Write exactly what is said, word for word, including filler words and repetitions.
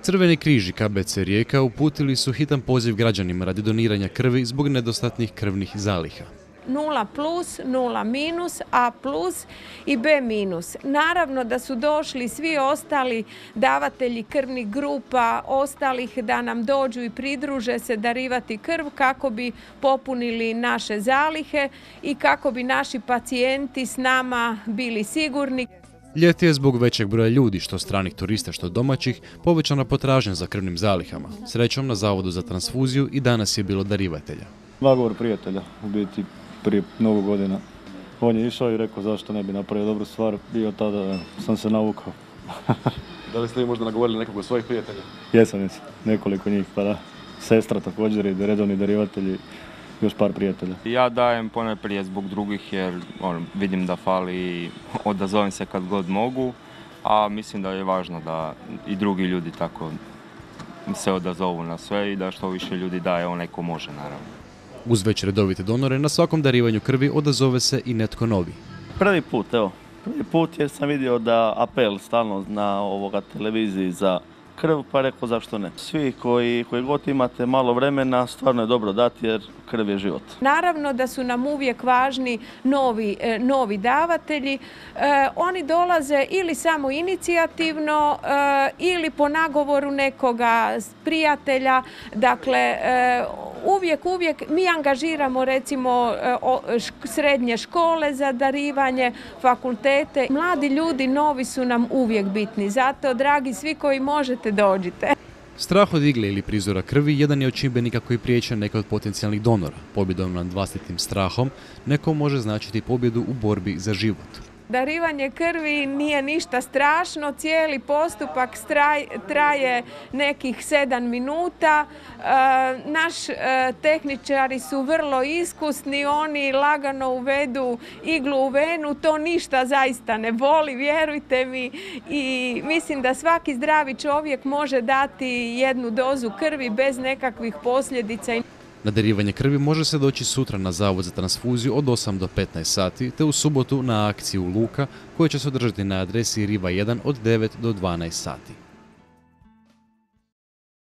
Crveni križ i K B C Rijeka uputili su hitan poziv građanima radi doniranja krvi zbog nedostatnih krvnih zaliha. Nula plus, nula minus, A plus i B minus. Naravno da su došli svi ostali davatelji krvnih grupa, ostalih da nam dođu i pridruže se darivati krv kako bi popunili naše zalihe i kako bi naši pacijenti s nama bili sigurni. Ljeti je zbog većeg broja ljudi, što stranih turista, što domaćih, povećana potražnja za krvnim zalihama. Srećom, na Zavodu za transfuziju i danas je bilo darivatelja. Nagovor prijatelja, u biti prije mnogo godina. On je išao i rekao zašto ne bi napravio dobru stvar i od tada sam se navukao. Da li ste vi možda nagovorili nekog od svojih prijatelja? Jesam, jesam. Nekoliko njih, pa da. Sestra također i redovni darivatelji, još par prijatelja. Ja dajem ponajprije zbog drugih jer on, vidim da fali i odazovem se kad god mogu, a mislim da je važno da i drugi ljudi tako se odazovu na sve i da što više ljudi daje onaj ko može, naravno. Uz već redovite donore, na svakom darivanju krvi odazove se i netko novi. Prvi put, evo. Prvi put jer sam vidio da apel stalno na ovoga televiziji za krv, pa rekao zašto ne. Svi koji, koji god imate malo vremena, stvarno je dobro dati jer krv je život. Naravno da su nam uvijek važni novi, novi davatelji. E, oni dolaze ili samo inicijativno e, ili po nagovoru nekoga prijatelja. Dakle, e, uvijek, uvijek mi angažiramo recimo srednje škole za darivanje, fakultete. Mladi ljudi novi su nam uvijek bitni. Zato, dragi svi koji možete, dođite. Strah od igle ili prizora krvi jedan je od čimbenika koji priječe neke od potencijalnih donora. Pobjedom nad vlastitim strahom neko može značiti pobjedu u borbi za život. Darivanje krvi nije ništa strašno, cijeli postupak traje nekih sedam minuta. E, naš e, tehničari su vrlo iskusni, oni lagano uvedu iglu u venu, to ništa zaista ne boli, vjerujte mi. I mislim da svaki zdravi čovjek može dati jednu dozu krvi bez nekakvih posljedica. Na darivanje krvi može se doći sutra na Zavod za transfuziju od osam do petnaest sati, te u subotu na akciju Luka koja će se održati na adresi Riva jedan od devet do dvanaest sati.